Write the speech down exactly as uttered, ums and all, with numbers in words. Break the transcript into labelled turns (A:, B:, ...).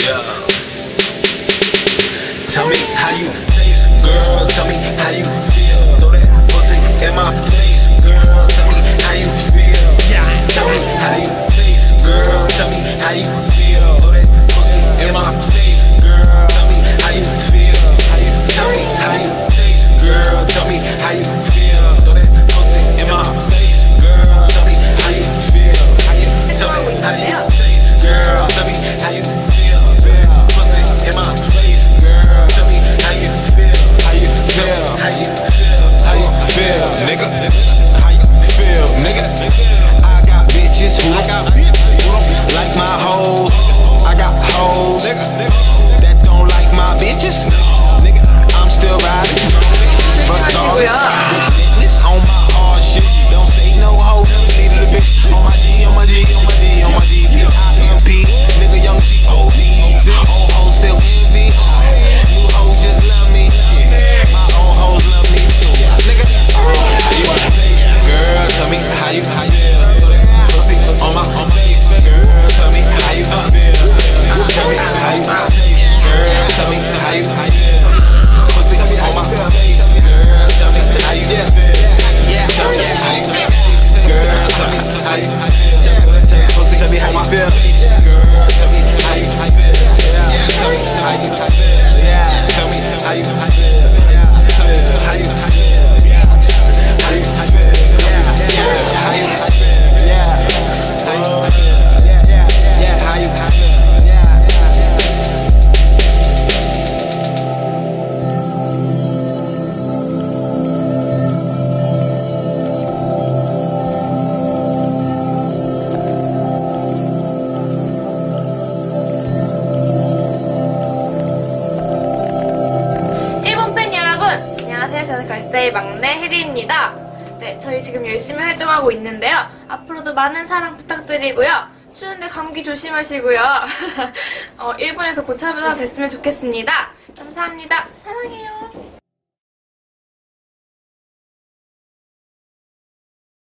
A: Yeah. Tell me how you taste, girl. Tell me how you feel. Throw that pussy in my face, girl. Tell me how you feel. Yeah. Tell me how you taste, girl. Tell me how you feel. Throw that pussy in my face, girl. Tell me how you feel. How you tell me how you taste, girl. Tell me how you feel. Throw that pussy in my face, girl. Tell me how you feel. How you tell me how you taste, girl. Tell me how you feel. Pussy in my face, girl. Tell me how you feel. How you feel. How you feel. How you feel, nigga. How you feel, nigga. I got bitches who don't like my hoes. I got hoes that don't like my bitches. Nigga, I'm still riding. But all this business on my hard shit. Don't say no hoes, lead to the bitch. On my G, on my G, on my G, on my G. I M P, nigga, young G O B. Old hoes still envy. New hoes just love me. My old hoes love me too. Nigga, how you girl, tell me how you how you feel. Pussy on my on face, girl, tell me how you feel. Tell me how you girl, tell me how you how you feel. Pussy on my face, girl, tell me how you feel. Yeah, tell me how you feel. Girl, tell me how you feel. Pussy, tell me how you feel. Girl, tell me how you feel. Yeah, tell me how you feel. Yeah, tell me how you feel. Yeah, how you feel.
B: 일본 팬 여러분, 안녕하세요. 저는 걸스데이 막내 혜리입니다. 네, 저희 지금 열심히 활동하고 있는데요. 앞으로도 많은 사랑 부탁드리고요. 추운데 감기 조심하시고요. 어, 일본에서 곧 찾아뵙으면 좋겠습니다. 감사합니다. 사랑해요.